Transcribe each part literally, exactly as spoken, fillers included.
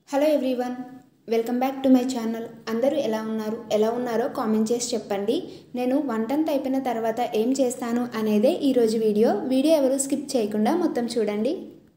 Hello everyone, welcome back to my channel. అందరూ ఎలా ఉన్నారు ఎలా ఉన్నారో కామెంట్ చేసి చెప్పండి. నేను వంటంతా అయిపోయిన తర్వాత ఏం చేస్తాను అనేదే ఈరోజు వీడియో. వీడియో ఎవరు స్కిప్ చేయకుండా మొత్తం చూడండి.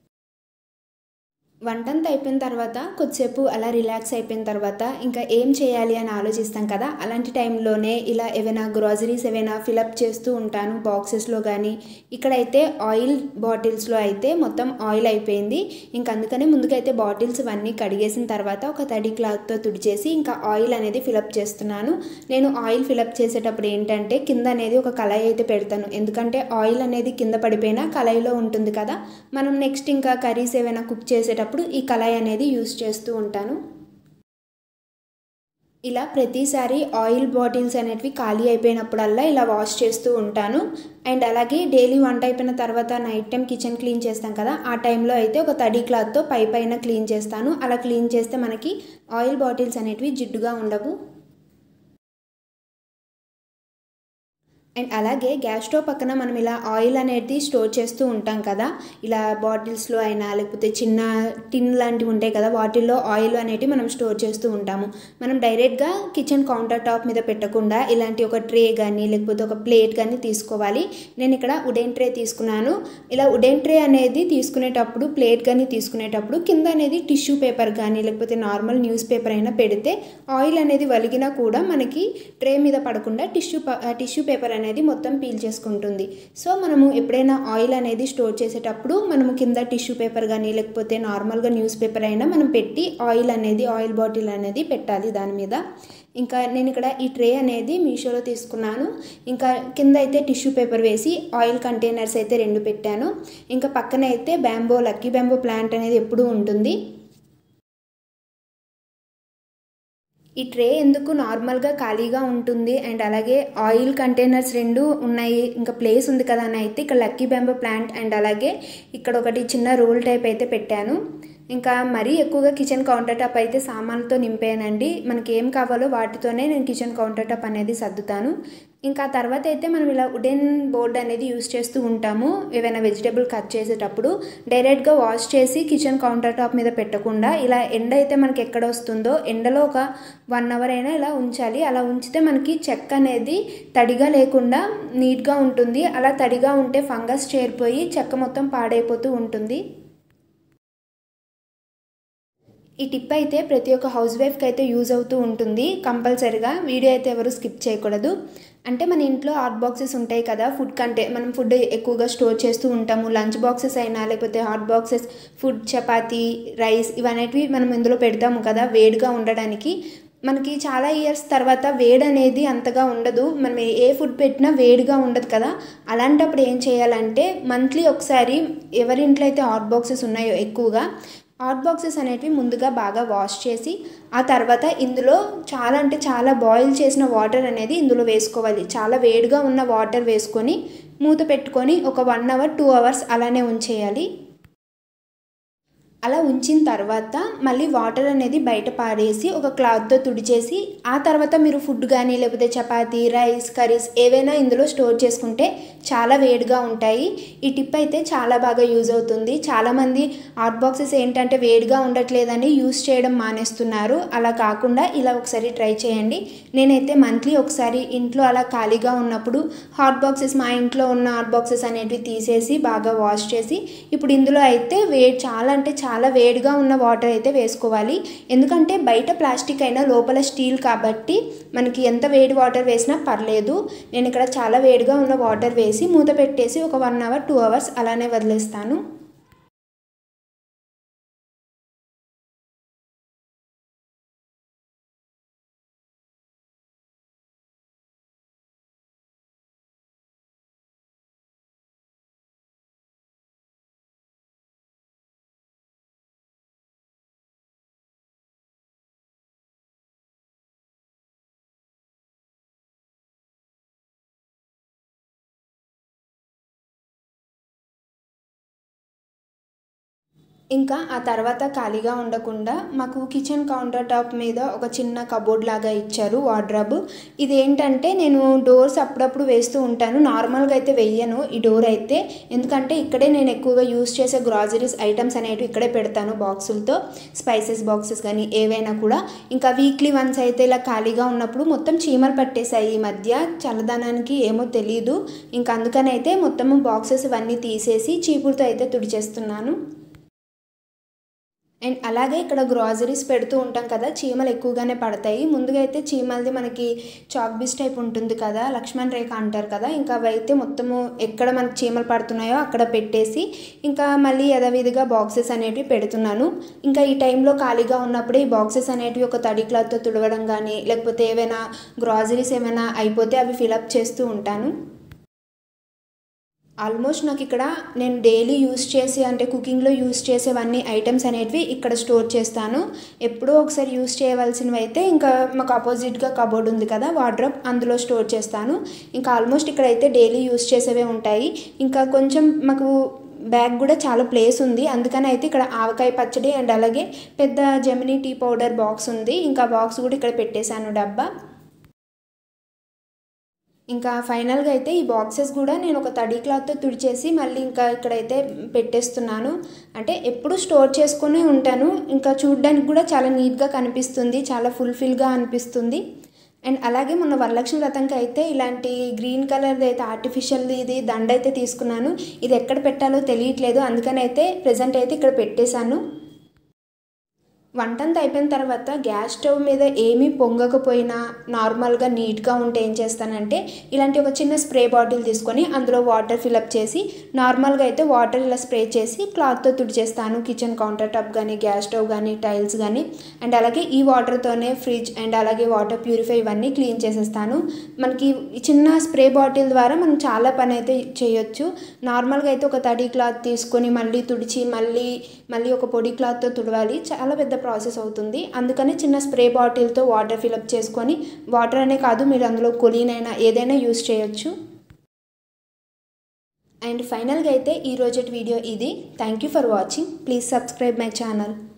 వంటంతా అయిపోయిన తర్వాత కొద్దిసేపు అలా రిలాక్స్ అయిపోయిన తర్వాత ఇంకా ఏం చేయాలి అని ఆలోచిస్తాం కదా. అలాంటి టైంలోనే ఇలా ఏవైనా గ్రాసరీస్ ఏవైనా ఫిలప్ చేస్తూ ఉంటాను బాక్సెస్లో. కానీ ఇక్కడైతే ఆయిల్ బాటిల్స్లో అయితే మొత్తం ఆయిల్ అయిపోయింది. ఇంకా అందుకనే ముందుకైతే బాటిల్స్ ఇవన్నీ కడిగేసిన తర్వాత ఒక తడి క్లాత్తో తుడిచేసి ఇంకా ఆయిల్ అనేది ఫిలప్ చేస్తున్నాను. నేను ఆయిల్ ఫిలప్ చేసేటప్పుడు ఏంటంటే కింద అనేది ఒక కళాయి అయితే పెడతాను. ఎందుకంటే ఆయిల్ అనేది కింద పడిపోయినా కళాయిలో ఉంటుంది కదా. మనం నెక్స్ట్ ఇంకా కర్రీస్ ఏవైనా కుక్ చేసేటప్పుడు ఈ కళాయి అనేది యూస్ చేస్తూ ఉంటాను. ఇలా ప్రతిసారి ఆయిల్ బాటిల్స్ అనేటివి ఖాళీ అయిపోయినప్పుడల్లా ఇలా వాష్ చేస్తూ ఉంటాను. అండ్ అలాగే డైలీ వంట అయిపోయిన తర్వాత నైట్ టైం కిచెన్ క్లీన్ చేస్తాం కదా, ఆ టైంలో అయితే ఒక తడి క్లాత్తో పై పైన క్లీన్ చేస్తాను. అలా క్లీన్ చేస్తే మనకి ఆయిల్ బాటిల్స్ అనేటివి జిడ్డుగా ఉండవు. అండ్ అలాగే గ్యాస్ స్టవ్ పక్కన మనం ఇలా ఆయిల్ అనేది స్టోర్ చేస్తూ ఉంటాం కదా. ఇలా బాటిల్స్లో అయినా లేకపోతే చిన్న టిన్ లాంటివి ఉంటాయి కదా, వాటిల్లో ఆయిల్ అనేటివి మనం స్టోర్ చేస్తూ ఉంటాము. మనం డైరెక్ట్గా కిచెన్ కౌంటర్ టాప్ మీద పెట్టకుండా ఇలాంటి ఒక ట్రే కానీ లేకపోతే ఒక ప్లేట్ కానీ తీసుకోవాలి. నేను ఇక్కడ వుడెన్ ట్రే తీసుకున్నాను. ఇలా వుడెన్ ట్రే అనేది తీసుకునేటప్పుడు ప్లేట్ కానీ తీసుకునేటప్పుడు కింద అనేది టిష్యూ పేపర్ కానీ లేకపోతే నార్మల్ న్యూస్ పేపర్ అయినా పెడితే ఆయిల్ అనేది వలిగినా కూడా మనకి ట్రే మీద పడకుండా టిష్యూ టిష్యూ పేపర్ అనేది మొత్తం పీల్ చేసుకుంటుంది. సో మనము ఎప్పుడైనా ఆయిల్ అనేది స్టోర్ చేసేటప్పుడు మనము కింద టిష్యూ పేపర్ కానీ లేకపోతే నార్మల్గా న్యూస్ పేపర్ అయినా మనం పెట్టి ఆయిల్ అనేది ఆయిల్ బాటిల్ అనేది పెట్టాలి దాని మీద. ఇంకా నేను ఇక్కడ ఈ ట్రే అనేది మీషోలో తీసుకున్నాను. ఇంకా కింద అయితే టిష్యూ పేపర్ వేసి ఆయిల్ కంటైనర్స్ అయితే రెండు పెట్టాను. ఇంకా పక్కన అయితే బ్యాంబో లక్కీ బ్యాంబో ప్లాంట్ అనేది ఎప్పుడూ ఉంటుంది. ఈ ట్రే ఎందుకు నార్మల్గా ఖాళీగా ఉంటుంది అండ్ అలాగే ఆయిల్ కంటైనర్స్ రెండు ఉన్నాయి, ఇంకా ప్లేస్ ఉంది కదా అని అయితే ఇక్కడ లక్కీ బ్యాంబో ప్లాంట్ అండ్ అలాగే ఇక్కడ ఒకటి చిన్న రోల్ టైప్ అయితే పెట్టాను. ఇంకా మరీ ఎక్కువగా కిచెన్ కౌంటర్ టాప్ అయితే సామాన్లతో నింపానండి. మనకి ఏం కావాలో వాటితోనే నేను కిచెన్ కౌంటర్ టాప్ అనేది సర్దుతాను. ఇంకా తర్వాత అయితే మనం ఇలా వుడెన్ బోర్డ్ అనేది యూస్ చేస్తూ ఉంటాము. ఏవైనా వెజిటేబుల్ కట్ చేసేటప్పుడు డైరెక్ట్గా వాష్ చేసి కిచెన్ కౌంటర్ టాప్ మీద పెట్టకుండా ఇలా ఎండ అయితే మనకి ఎక్కడ వస్తుందో ఎండలో ఒక వన్ అవర్ అయినా ఇలా ఉంచాలి. అలా ఉంచితే మనకి చెక్క అనేది తడిగా లేకుండా నీట్గా ఉంటుంది. అలా తడిగా ఉంటే ఫంగస్ చేరిపోయి చెక్క మొత్తం పాడైపోతూ ఉంటుంది. ఈ టిప్ అయితే ప్రతి ఒక్క హౌస్ వైఫ్కి అయితే యూజ్ అవుతూ ఉంటుంది కంపల్సరీగా. వీడియో అయితే ఎవరు స్కిప్ చేయకూడదు. అంటే మన ఇంట్లో హాట్ బాక్సెస్ ఉంటాయి కదా, ఫుడ్ కంటే మనం ఫుడ్ ఎక్కువగా స్టోర్ చేస్తూ ఉంటాము. లంచ్ బాక్సెస్ అయినా లేకపోతే hot boxes food chapati rice ఇవన్నిటివి మనం ఇందులో పెడతాము కదా వేడిగా ఉండడానికి. మనకి చాలా ఇయర్స్ తర్వాత వేడి అనేది అంతగా ఉండదు, మనం ఏ ఫుడ్ పెట్టినా వేడిగా ఉండదు కదా. అలాంటప్పుడు ఏం చేయాలంటే మంత్లీ ఒకసారి ఎవరింట్లో అయితే హాట్ బాక్సెస్ ఉన్నాయో ఎక్కువగా హాట్ బాక్సెస్ అనేటివి ముందుగా బాగా వాష్ చేసి ఆ తర్వాత ఇందులో చాలా అంటే చాలా బాయిల్ చేసిన వాటర్ అనేది ఇందులో వేసుకోవాలి. చాలా వేడిగా ఉన్న వాటర్ వేసుకొని మూత పెట్టుకొని ఒక వన్ అవర్ టూ అవర్స్ అలానే ఉంచేయాలి. అలా ఉంచిన తర్వాత మళ్ళీ వాటర్ అనేది బయట పారేసి ఒక క్లాత్తో తుడిచేసి ఆ తర్వాత మీరు ఫుడ్ కానీ లేకపోతే చపాతీ రైస్ కర్రీస్ ఏవైనా ఇందులో స్టోర్ చేసుకుంటే చాలా వేడిగా ఉంటాయి. ఈ టిప్ అయితే చాలా బాగా యూజ్ అవుతుంది. చాలామంది హాట్ బాక్సెస్ ఏంటంటే వేడిగా ఉండట్లేదని యూస్ చేయడం మానేస్తున్నారు. అలా కాకుండా ఇలా ఒకసారి ట్రై చేయండి. నేనైతే మంత్లీ ఒకసారి ఇంట్లో అలా ఖాళీగా ఉన్నప్పుడు హాట్ బాక్సెస్ మా ఇంట్లో ఉన్న హాట్ బాక్సెస్ అనేటివి తీసేసి బాగా వాష్ చేసి ఇప్పుడు ఇందులో అయితే వేడి చాలా అంటే చాలా చాలా వేడిగా ఉన్న వాటర్ అయితే వేసుకోవాలి. ఎందుకంటే బయట ప్లాస్టిక్ అయినా లోపల స్టీల్ కాబట్టి మనకి ఎంత వేడి వాటర్ వేసినా పర్లేదు. నేను ఇక్కడ చాలా వేడిగా ఉన్న వాటర్ వేసి మూత పెట్టేసి ఒక వన్ అవర్ టూ అవర్స్ అలానే వదిలేస్తాను. ఇంకా ఆ తర్వాత ఖాళీగా ఉండకుండా మాకు కిచెన్ కౌంటర్ టాప్ మీద ఒక చిన్న కబోర్డ్ లాగా ఇచ్చారు వార్డ్రోబ్. ఇదేంటంటే నేను డోర్స్ అప్పుడప్పుడు వేస్తూ ఉంటాను, నార్మల్గా అయితే వెయ్యను ఈ డోర్ అయితే. ఎందుకంటే ఇక్కడే నేను ఎక్కువగా యూస్ చేసే గ్రాసరీస్ ఐటమ్స్ అనేవి ఇక్కడే పెడతాను బాక్సులతో, స్పైసెస్ బాక్సెస్ కానీ ఏవైనా కూడా. ఇంకా వీక్లీ వన్స్ అయితే ఇలా ఖాళీగా ఉన్నప్పుడు మొత్తం చీమలు పట్టేశాయి ఈ మధ్య, చల్లదనానికి ఏమో తెలియదు. ఇంకా అందుకని అయితే మొత్తము బాక్సెస్ ఇవన్నీ తీసేసి చీపురుతో అయితే తుడిచేస్తున్నాను. అండ్ అలాగే ఇక్కడ గ్రాసరీస్ పెడుతూ ఉంటాం కదా, చీమలు ఎక్కువగానే పడతాయి. ముందుగా అయితే చీమలది మనకి చాక్ బీస్ టైప్ ఉంటుంది కదా, లక్ష్మణ్ రేఖ అంటారు కదా, ఇంకా అవైతే మొత్తము ఎక్కడ మనకి చీమలు పడుతున్నాయో అక్కడ పెట్టేసి ఇంకా మళ్ళీ యథావిధిగా బాక్సెస్ అనేటివి పెడుతున్నాను. ఇంకా ఈ టైంలో ఖాళీగా ఉన్నప్పుడే ఈ బాక్సెస్ అనేటివి ఒక తడి క్లాత్తో తుడవడం కానీ, లేకపోతే ఏవైనా గ్రాసరీస్ ఏమైనా అయిపోతే అవి ఫిలప్ చేస్తూ ఉంటాను. ఆల్మోస్ట్ నాకు ఇక్కడ నేను డైలీ యూస్ చేసి అంటే కుకింగ్లో యూస్ చేసేవన్నీ ఐటమ్స్ అనేటివి ఇక్కడ స్టోర్ చేస్తాను. ఎప్పుడో ఒకసారి యూస్ చేయవలసినవి అయితే ఇంకా మాకు ఆపోజిట్గా కబోర్డ్ ఉంది కదా వార్డ్రోబ్, అందులో స్టోర్ చేస్తాను. ఇంకా ఆల్మోస్ట్ ఇక్కడైతే డైలీ యూస్ చేసేవే ఉంటాయి. ఇంకా కొంచెం మాకు బ్యాగ్ కూడా చాలా ప్లేస్ ఉంది, అందుకని అయితే ఇక్కడ ఆవకాయ పచ్చడి అండ్ అలాగే పెద్ద జెమినీ టీ పౌడర్ బాక్స్ ఉంది, ఇంకా బాక్స్ కూడా ఇక్కడ పెట్టేశాను డబ్బా. ఇంకా ఫైనల్గా అయితే ఈ బాక్సెస్ కూడా నేను ఒక తడి క్లాత్తో తుడిచేసి మళ్ళీ ఇంకా ఇక్కడైతే పెట్టేస్తున్నాను. అంటే ఎప్పుడు స్టోర్ చేసుకునే ఉంటాను, ఇంకా చూడడానికి కూడా చాలా నీట్గా కనిపిస్తుంది, చాలా ఫుల్ఫిల్గా అనిపిస్తుంది. అండ్ అలాగే మొన్న వరలక్ష్మి వ్రతంకి అయితే ఇలాంటి గ్రీన్ కలర్ది అయితే ఆర్టిఫిషియల్ ఇది దండ అయితే తీసుకున్నాను. ఇది ఎక్కడ పెట్టాలో తెలియట్లేదు, అందుకని అయితే ప్రజెంట్ అయితే ఇక్కడ పెట్టేశాను. వంటంతా అయిపోయిన తర్వాత గ్యాస్ స్టవ్ మీద ఏమీ పొంగకపోయినా నార్మల్గా నీట్గా ఉంటే ఏం చేస్తానంటే ఇలాంటి ఒక చిన్న స్ప్రే బాటిల్ తీసుకొని అందులో వాటర్ ఫిలప్ చేసి నార్మల్గా అయితే వాటర్ ఇలా స్ప్రే చేసి క్లాత్తో తుడిచేస్తాను కిచెన్ కౌంటర్ టాప్ కానీ, గ్యాస్ స్టవ్ కానీ, టైల్స్ కానీ. అండ్ అలాగే ఈ వాటర్తోనే ఫ్రిడ్జ్ అండ్ అలాగే వాటర్ ప్యూరిఫై ఇవన్నీ క్లీన్ చేసేస్తాను. మనకి చిన్న స్ప్రే బాటిల్ ద్వారా మనం చాలా పని అయితే చేయొచ్చు. నార్మల్గా అయితే ఒక తడి క్లాత్ తీసుకొని మళ్ళీ తుడిచి మళ్ళీ మళ్ళీ ఒక పొడి క్లాత్తో తుడవాలి, చాలా పెద్ద ప్రాసెస్ అవుతుంది. అందుకని చిన్న స్ప్రే బాటిల్తో వాటర్ ఫిలప్ చేసుకొని, వాటర్ అనే కాదు మీరు అందులో కొలీన్ అయినా ఏదైనా యూస్ చేయొచ్చు. అండ్ ఫైనల్గా అయితే ఈ రోజటి వీడియో ఇది. Thank you for watching. Please subscribe my channel.